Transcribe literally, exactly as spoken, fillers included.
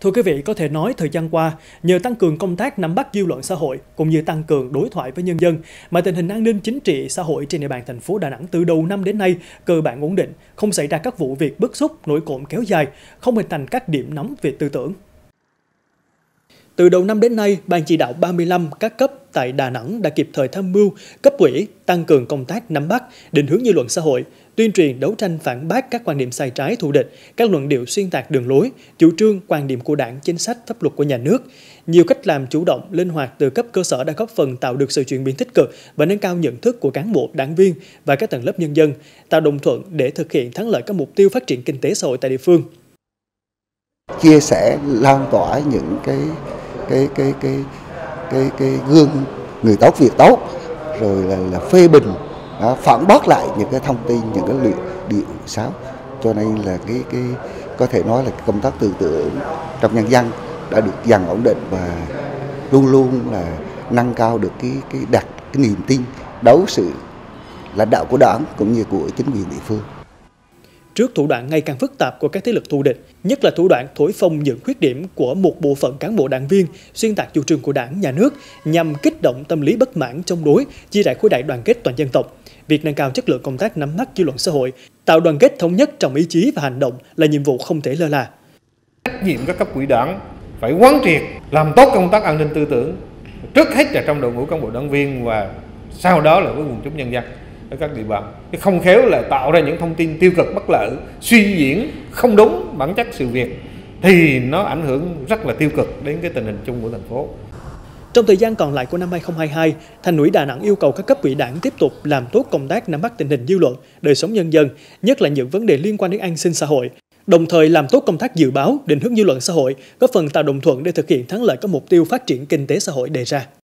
Thưa quý vị, có thể nói thời gian qua, nhờ tăng cường công tác nắm bắt dư luận xã hội cũng như tăng cường đối thoại với nhân dân mà tình hình an ninh chính trị xã hội trên địa bàn thành phố Đà Nẵng từ đầu năm đến nay cơ bản ổn định, không xảy ra các vụ việc bức xúc, nổi cộm kéo dài, không hình thành các điểm nóng về tư tưởng. Từ đầu năm đến nay, Ban chỉ đạo ba mươi lăm các cấp tại Đà Nẵng đã kịp thời tham mưu, cấp ủy, tăng cường công tác nắm bắt, định hướng dư luận xã hội, tuyên truyền đấu tranh phản bác các quan điểm sai trái thù địch, các luận điệu xuyên tạc đường lối, chủ trương, quan điểm của Đảng, chính sách, pháp luật của nhà nước. Nhiều cách làm chủ động, linh hoạt từ cấp cơ sở đã góp phần tạo được sự chuyển biến tích cực và nâng cao nhận thức của cán bộ, đảng viên và các tầng lớp nhân dân, tạo đồng thuận để thực hiện thắng lợi các mục tiêu phát triển kinh tế xã hội tại địa phương. Chia sẻ, lan tỏa những cái cái cái cái cái cái gương người tốt việc tốt, rồi là, là phê bình, đó, phản bác lại những cái thông tin, những cái liệu điệu xấu. Cho nên là cái cái có thể nói là công tác tư tưởng trong nhân dân đã được dần ổn định và luôn luôn là nâng cao được cái cái đặt cái niềm tin đấu sự lãnh đạo của Đảng cũng như của chính quyền địa phương. Trước thủ đoạn ngày càng phức tạp của các thế lực thù địch, nhất là thủ đoạn thổi phồng những khuyết điểm của một bộ phận cán bộ đảng viên, xuyên tạc chủ trương của Đảng, nhà nước nhằm kích động tâm lý bất mãn, chống đối, chia rẽ khối đại đoàn kết toàn dân tộc. Việc nâng cao chất lượng công tác nắm bắt dư luận xã hội, tạo đoàn kết thống nhất trong ý chí và hành động là nhiệm vụ không thể lơ là. Trách nhiệm các cấp ủy Đảng phải quán triệt, làm tốt công tác an ninh tư tưởng, trước hết là trong đội ngũ cán bộ đảng viên và sau đó là với quần chúng nhân dân ở các địa bàn. Cái không khéo là tạo ra những thông tin tiêu cực bất lợi, suy diễn không đúng bản chất sự việc thì nó ảnh hưởng rất là tiêu cực đến cái tình hình chung của thành phố. Trong thời gian còn lại của năm hai không hai hai, Thành ủy Đà Nẵng yêu cầu các cấp ủy Đảng tiếp tục làm tốt công tác nắm bắt tình hình dư luận, đời sống nhân dân, nhất là những vấn đề liên quan đến an sinh xã hội, đồng thời làm tốt công tác dự báo, định hướng dư luận xã hội, góp phần tạo đồng thuận để thực hiện thắng lợi các mục tiêu phát triển kinh tế xã hội đề ra.